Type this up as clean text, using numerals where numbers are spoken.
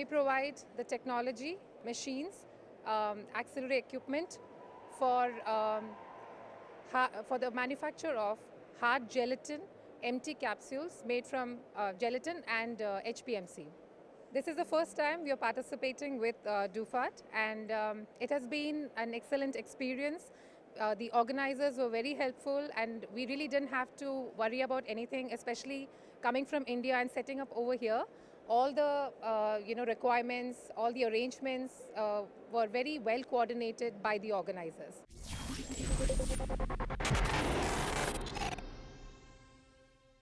We provide the technology, machines, auxiliary equipment for the manufacture of hard gelatin, empty capsules made from gelatin and HPMC. This is the first time we are participating with DUPHAT, and it has been an excellent experience. The organizers were very helpful, and we really didn't have to worry about anything, especially coming from India and setting up over here. All the requirements, all the arrangements were very well coordinated by the organizers.